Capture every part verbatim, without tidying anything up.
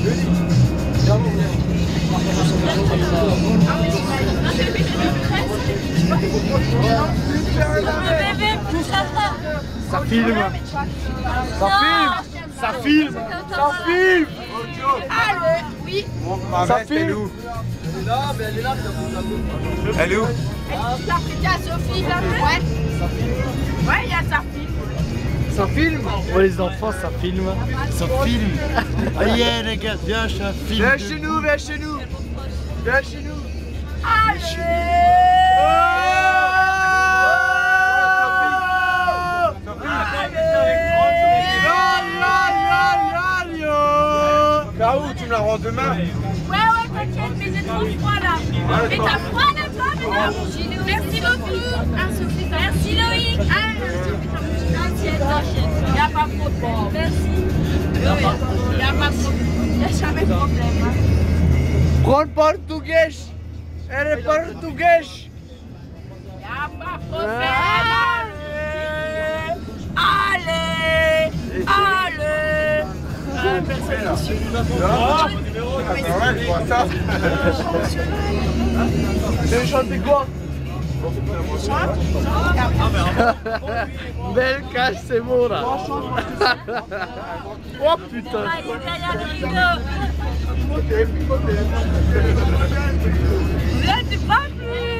Ça filme. Ça filme. Ça filme. Ça filme. Allez, oui. Ça filme. Elle est où? Il y a Sophie, là. Ouais. Ouais, il y a sa fille. Ça filme. Oh les enfants, ça filme. Ça filme. Allez les gars, viens, je filme. Viens chez nous, viens chez nous. Viens chez nous. Caro, tu me la rends demain? Ouais, ouais, t'inquiète, mais j'ai trop froid là. Mais t'as froid là, toi, maintenant? Merci beaucoup. Merci Loïc. Ah, t'inquiète, t'inquiète. Y'a pas trop de problème. Merci. Y'a pas trop de Y'a jamais de problème. Prends portugais. Elle est portugais. Y'a pas de problème. Allez, allez. Tu chantes quoi? Belle cache, c'est bon là. Oh putain. Là, tu parles plus.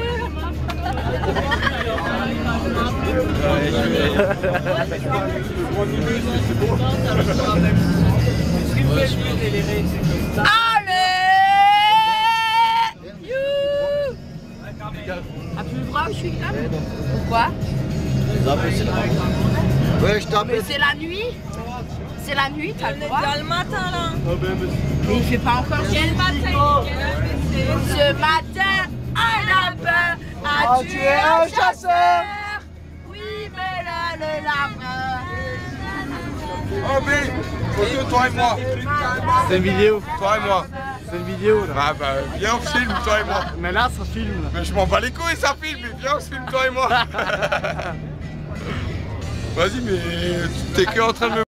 Allez! You! Ah, plus le droit où je suis là? Pourquoi? Ouais, je t'appelle. Mais c'est la nuit? C'est la nuit, t'as le droit? le matin là. Mais il fait pas encore quel matin? Ce matin, un lapin a tué un chasseur. Oui, mais là, le lapin. Oh mais, photo toi et moi. C'est une vidéo. Toi et moi. C'est une vidéo là. Ah bah viens on filme toi et moi. Mais là, ça filme là. Mais je m'en bats les couilles ça filme, mais viens on filme toi et moi. Vas-y mais t'es que en train de me